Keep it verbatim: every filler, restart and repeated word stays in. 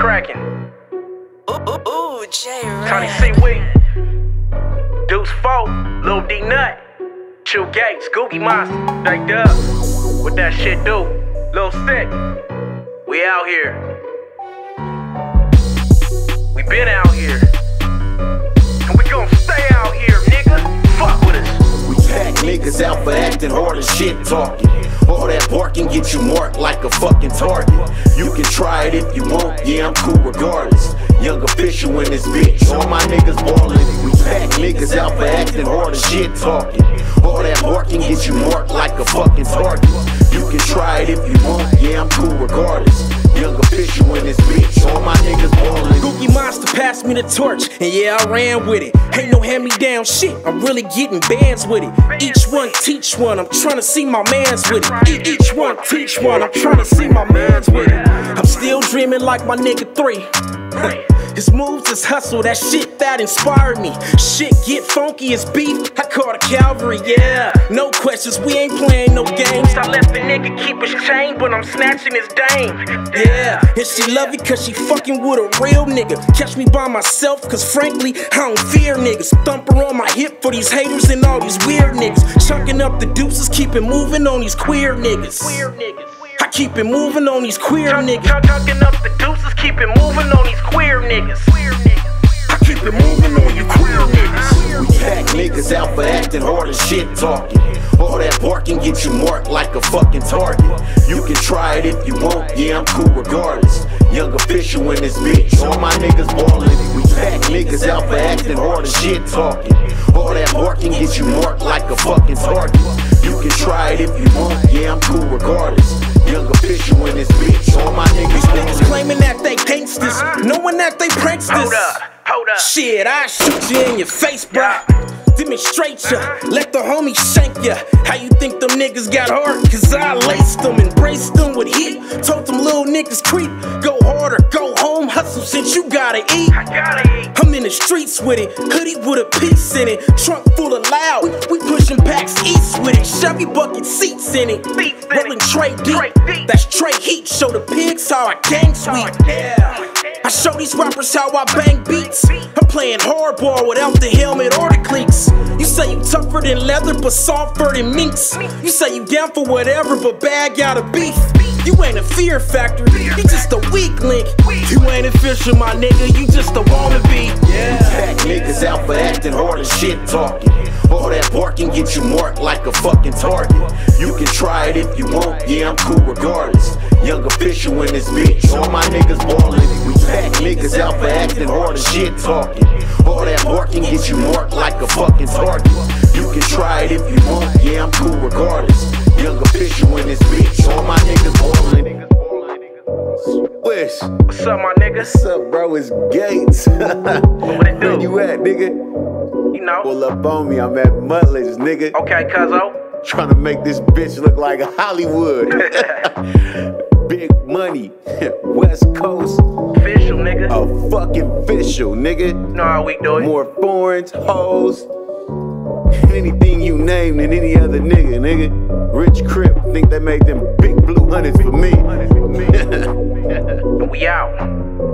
cracking? Ooh, ooh, ooh, J Tony C. Week, Deuce Folk, Lil D Nut, Chill Gates, Googie Monster, Straight Up. What that shit do? Lil Sick, we out here. We been out here. And we gon' stay out here, nigga. Fuck with us. We pack niggas out for acting hard and shit talking. All that barking get you marked like a fucking target. You can try it if you want, yeah, I'm cool regardless. Young official in this bitch, all my niggas ballin'. We pack niggas out for acting hard and shit talking. All that barking get you marked like a fucking target. You can try it if you want, yeah, I'm cool regardless. Young official in this bitch, all my niggas ballin'. Googie Monster passed me the torch, and yeah, I ran with it. Ain't no hand-me-down shit, I'm really getting bands with it. Each one teach one, I'm tryna see my mans with it. E each one teach one, I'm tryna see my mans with it. I'm still dreaming like my nigga three. His moves is hustle, that shit that inspired me. Shit get funky as beef, I call the cavalry, yeah. No questions, we ain't playing no games. I let the nigga keep his chain, but I'm snatching his dame. Yeah, and she love it cause she fucking with a real nigga. Catch me by myself cause frankly, I don't fear niggas. Thumper on my hip for these haters and all these weird niggas. Chunking up the deuces, keep it moving on these queer niggas. I keep it moving on these queer niggas. Chunking up the deuces, keep it moving on these queer niggas. I keep it moving on you queer niggas. We pack niggas out for acting hard and shit talking. All that barking get you marked like a fucking target. You can try it if you want, yeah, I'm cool regardless. Young official in this bitch, all my niggas ballin'. We pack niggas out for acting hard and shit talking. All that barking get you marked like a fucking target. You can try it if you want, yeah, I'm cool regardless. Young official in this bitch, all my niggas Niggas claiming that they gangsters, knowing that they pranksters. Hold up, hold up. Shit, I shoot you in your face, bruh. Demonstrate ya, let the homie shank ya. How you think them niggas got hard? Cause I laced them, embraced them with heat. Told them little niggas creep, go harder, go home, hustle since you gotta eat. I gotta eat. I'm in the streets with it, hoodie with a piece in it. Trunk full of loud, we, we pushing packs east with it. Chevy bucket seats in it, rolling tray deep. That's tray heat, show the pigs how I gang sweep. Yeah. I show these rappers how I bang beats. I'm playing hardball without the helmet or the cleats. You say you tougher than leather but softer than minks. You say you down for whatever but bag out of beef. You ain't a fear factor, you just a weak link. You ain't official, my nigga, you just a wannabe. Yeah. Pack niggas out for acting hard and shit talking. All that barking get you marked like a fucking target. You can try it if you want, yeah, I'm cool regardless. Young official in this bitch, all my niggas ballin'. We pack niggas out for acting hard and shit talking. All that barking get you marked like a fucking target. You can try it if you want, yeah, I'm cool regardless. Young official in this bitch, all my niggas ballin'. Wish. What's up, my nigga? What's up, bro? It's Gates. What it do? Where you at, nigga? You know. Pull up on me, I'm at Mutledge, nigga. Okay, cuzzo. Trying to make this bitch look like Hollywood. Big money, West Coast. Official, nigga. A fucking official, nigga. Know how we do it. More foreigns, hoes, anything you name than any other nigga, nigga. Rich Crip, think they made them big blue hundreds for me. We out.